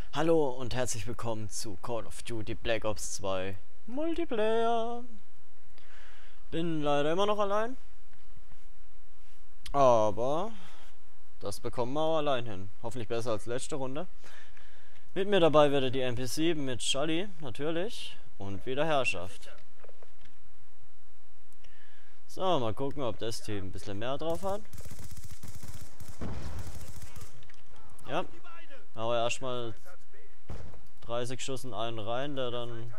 Hallo und herzlich willkommen zu Call of Duty Black Ops 2 Multiplayer. Bin leider immer noch allein. Aber das bekommen wir auch allein hin. Hoffentlich besser als letzte Runde. Mit mir dabei wäre die MP7 mit Charlie, natürlich. Und wieder Herrschaft. So, mal gucken, ob das Team ein bisschen mehr drauf hat. Ja. Aber erstmal 30 Schuss in einen rein, der dann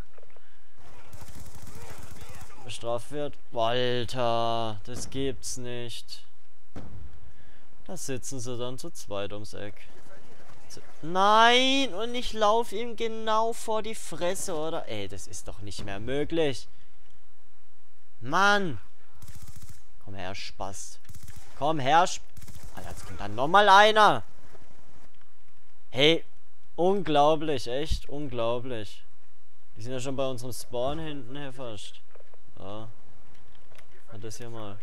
bestraft wird. Alter, das gibt's nicht. Da sitzen sie dann zu zweit ums Eck. Nein, und ich laufe ihm genau vor die Fresse, oder? Ey, das ist doch nicht mehr möglich. Mann. Komm her, Spaß. Komm her, Alter, jetzt kommt dann nochmal einer. Hey, unglaublich, echt unglaublich. Die sind ja schon bei unserem Spawn hinten her fast. Ja. Hat das hier mal.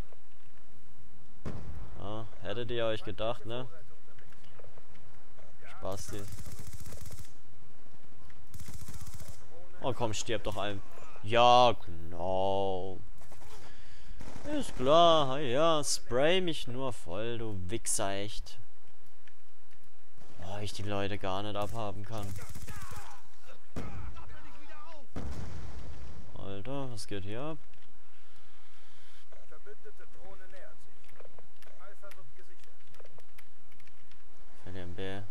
Ja, hättet ihr euch gedacht, ne? Spasti. Oh komm, stirb doch ein. Ja, genau. Ist klar, ja, spray mich nur voll, du Wichser, echt. Oh, ich die Leute gar nicht abhaben kann. Alter, was geht hier ab? LMB.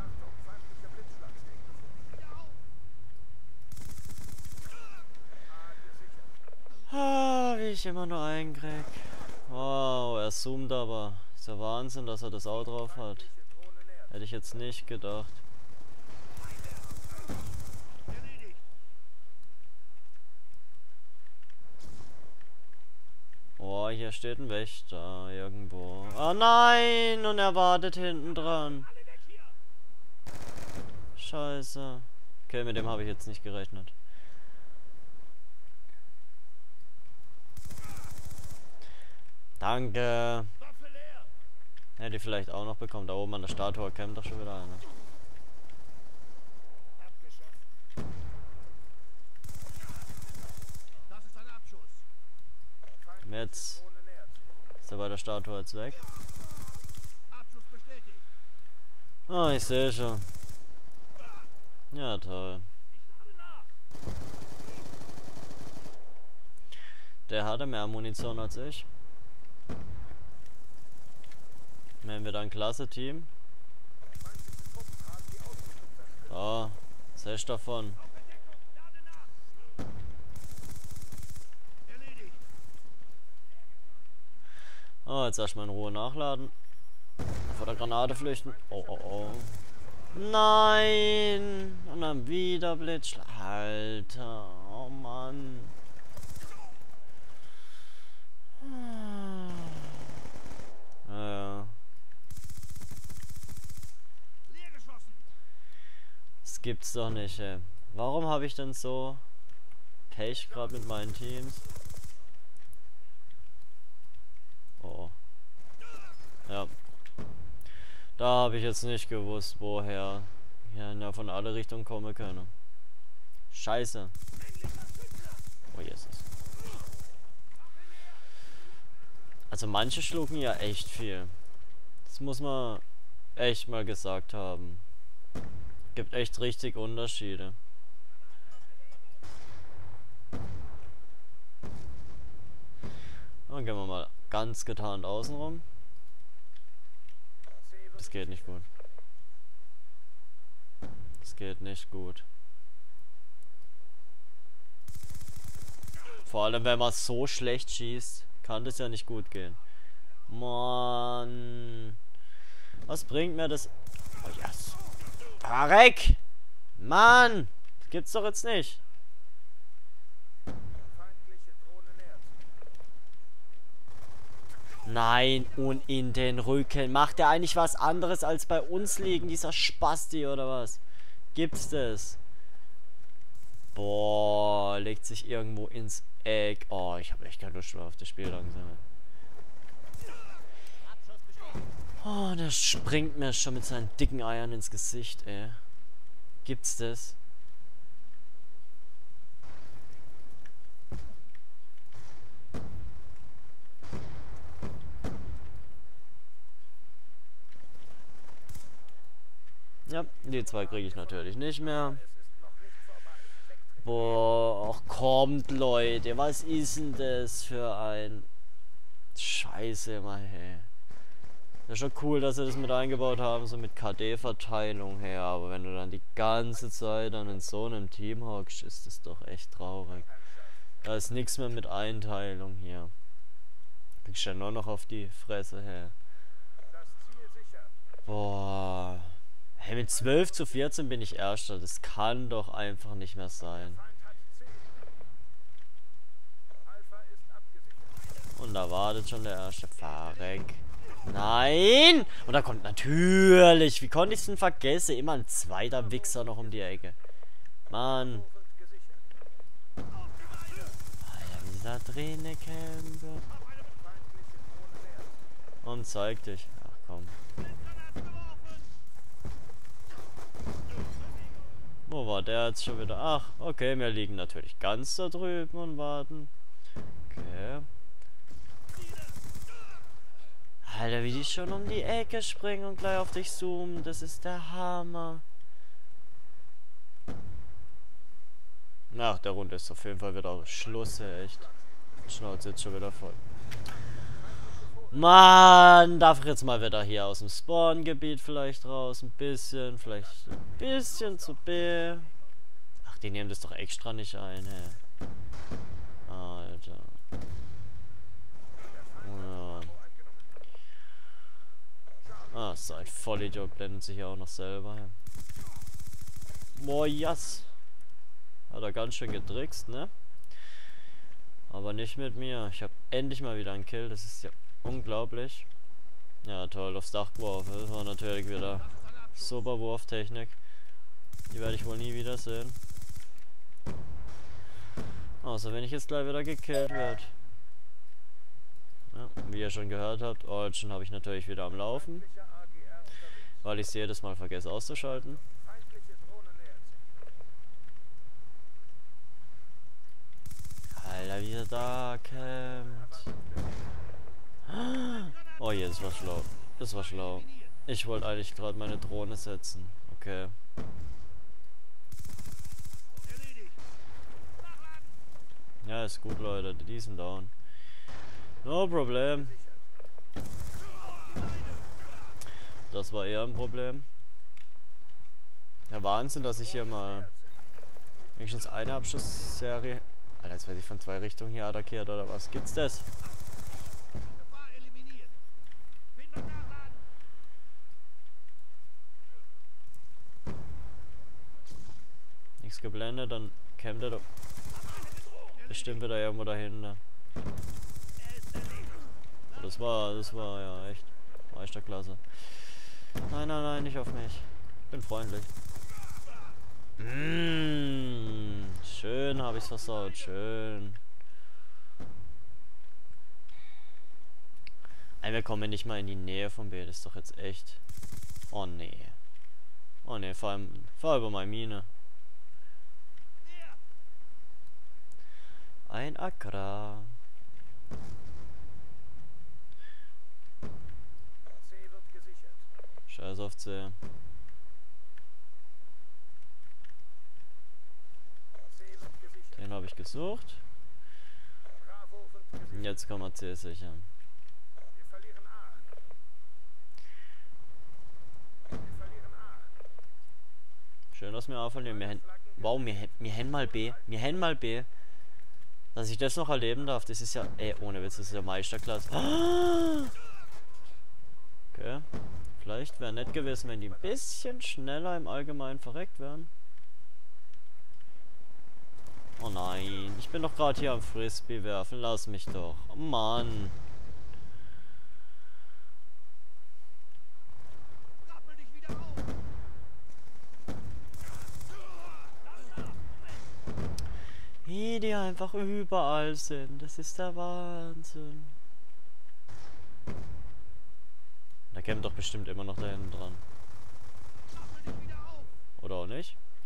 Ah, wie ich immer nur einkrieg. Wow, er zoomt aber. Ist ja Wahnsinn, dass er das auch drauf hat. Hätte ich jetzt nicht gedacht. Oh, hier steht ein Wächter irgendwo. Oh nein! Und er wartet hinten dran. Scheiße. Okay, mit dem habe ich jetzt nicht gerechnet. Danke. Hätte ich vielleicht auch noch bekommen. Da oben an der Statue kämpft doch schon wieder einer. Jetzt ist er bei der Statue jetzt weg. Oh, ich sehe schon. Ja, toll. Der hatte mehr Munition als ich. Wenn wir dann klasse Team. Oh, 6 davon. Oh, jetzt erstmal in Ruhe nachladen. Vor der Granate flüchten. Oh, oh, oh. Nein! Und dann wieder Blitz. Alter, oh Mann. Naja. Das gibt's doch nicht, ey. Warum habe ich denn so Pech gerade mit meinen Teams? Oh. Ja. Da habe ich jetzt nicht gewusst, woher ja von alle Richtungen kommen können. Scheiße. Oh Jesus. Also manche schlucken ja echt viel. Das muss man echt mal gesagt haben. Gibt echt richtig Unterschiede. Dann gehen wir mal ganz getarnt außen rum. Das geht nicht gut. Das geht nicht gut. Vor allem, wenn man so schlecht schießt, kann das ja nicht gut gehen. Mann. Was bringt mir das? Oh yes. Verreck! Mann! Das gibt's doch jetzt nicht. Nein, und in den Rücken. Macht er eigentlich was anderes als bei uns liegen, dieser Spasti oder was? Gibt's das? Boah, legt sich irgendwo ins Eck. Oh, ich habe echt keine Lust mehr auf das Spiel langsam. Oh, der springt mir schon mit seinen dicken Eiern ins Gesicht, ey. Gibt's das? Ja, die zwei kriege ich natürlich nicht mehr. Boah, ach kommt Leute, was ist denn das für ein Scheiße mal, hey. Das ist schon cool, dass sie das mit eingebaut haben, so mit KD-Verteilung her, aber wenn du dann die ganze Zeit dann in so einem Team hockst, ist das doch echt traurig. Da ist nichts mehr mit Einteilung hier. Kriegst ja nur noch auf die Fresse her. Boah. Hey, mit 12:14 bin ich Erster. Das kann doch einfach nicht mehr sein. Und da wartet schon der erste. Verreck. Nein! Und da kommt natürlich. Wie konnte ich es denn vergessen? Immer ein zweiter Wichser noch um die Ecke. Mann. Alter, wie da drinnen kämpft. Und zeig dich. Ach komm. Wo war der jetzt schon wieder? Ach, okay, wir liegen natürlich ganz da drüben und warten. Okay. Alter, wie die schon um die Ecke springen und gleich auf dich zoomen. Das ist der Hammer. Nach der Runde ist auf jeden Fall wieder Schluss, echt. Schnauze jetzt schon wieder voll. Mann, darf ich jetzt mal wieder hier aus dem Spawn-Gebiet vielleicht raus? Ein bisschen, vielleicht ein bisschen zu B. Ach, die nehmen das doch extra nicht ein, hä. Alter. Ja. Ah, so ein Vollidiot blendet sich ja auch noch selber. Boah, yes. Hat er ganz schön getrickst, ne? Aber nicht mit mir. Ich habe endlich mal wieder einen Kill. Das ist ja unglaublich. Ja, toll. Aufs Dach geworfen. Das war natürlich wieder super Wurftechnik. Die werde ich wohl nie wieder sehen. Außer wenn ich jetzt gleich wieder gekillt werde. Ja, wie ihr schon gehört habt, Origin habe ich natürlich wieder am Laufen. Weil ich es jedes Mal vergesse auszuschalten. Alter, wie er da kämpft. Oh je, das war schlau. Das war schlau. Ich wollte eigentlich gerade meine Drohne setzen. Okay. Ja, ist gut, Leute. Die sind down. No problem. Das war eher ein Problem. Der Wahnsinn, dass ich hier mal wenigstens eine Abschussserie. Alter, jetzt werde ich von zwei Richtungen hier attackiert, oder was? Gibt's das? Nichts geblendet, dann kämpft er doch bestimmt wieder irgendwo dahinter. Das war ja echt Meisterklasse. Nein, nein, nein, nicht auf mich. Bin freundlich. Schön habe ich's versaut, schön. Wir kommen nicht mal in die Nähe vom B, das ist doch jetzt echt. Oh nee. Oh nee, fahr über meine Mine. Ein Agra. Scheiß auf C. Den habe ich gesucht. Und jetzt kann man C sichern. Schön, dass wir A verlieren. Wow, wir hätten mal B. Wir hätten mal B. Dass ich das noch erleben darf, das ist ja... ohne Witz, das ist ja Meisterklasse. Okay. Vielleicht wäre nett gewesen, wenn die ein bisschen schneller im Allgemeinen verreckt wären. Oh nein, ich bin doch gerade hier am Frisbee werfen. Lass mich doch. Oh Mann. Wie die einfach überall sind. Das ist der Wahnsinn. Da kämpft doch bestimmt immer noch da hinten dran. Oder auch nicht?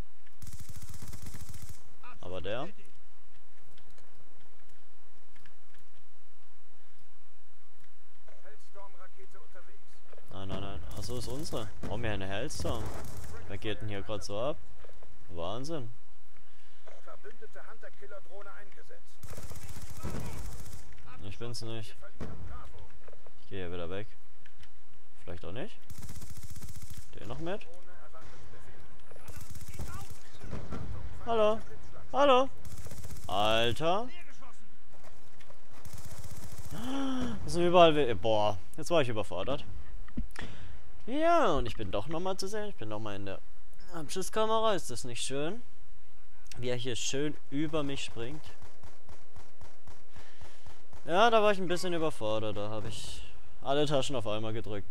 ist unsere. Oh, mir eine Hellstorm. Wer geht denn hier gerade so ab? Wahnsinn. Verbündete Hunter-Killer-Drohne eingesetzt. Ich bin's nicht. Ich gehe hier wieder weg. Vielleicht auch nicht. Den noch mit? Hallo? Hallo? Alter? Das sind überall... Boah, jetzt war ich überfordert. Ja, und ich bin doch nochmal zu sehen. Ich bin nochmal in der Abschusskamera. Ist das nicht schön? Wie er hier schön über mich springt. Ja, da war ich ein bisschen überfordert. Da habe ich alle Taschen auf einmal gedrückt.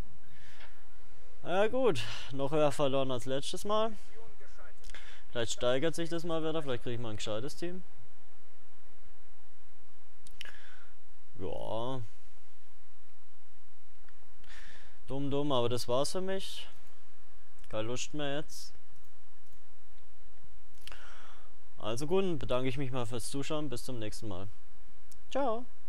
Ja gut, noch höher verloren als letztes Mal. Vielleicht steigert sich das mal wieder. Vielleicht kriege ich mal ein gescheites Team. Ja. Dumm, aber das war's für mich. Keine Lust mehr jetzt. Also gut, bedanke ich mich mal fürs Zuschauen. Bis zum nächsten Mal. Ciao.